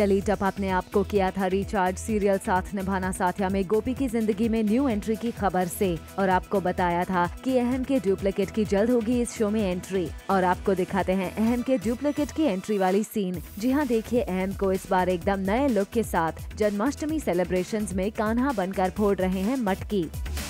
Basically टपा ने आपको किया था रिचार्ज सीरियल साथ निभाना साथिया में गोपी की जिंदगी में न्यू एंट्री की खबर से, और आपको बताया था कि अहम के डुप्लीकेट की जल्द होगी इस शो में एंट्री। और आपको दिखाते हैं अहम के डुप्लीकेट की एंट्री वाली सीन। जी हाँ, देखिए अहम को इस बार एकदम नए लुक के साथ जन्माष्टमी सेलिब्रेशंस में कान्हा बनकर फोड़ रहे हैं मटकी।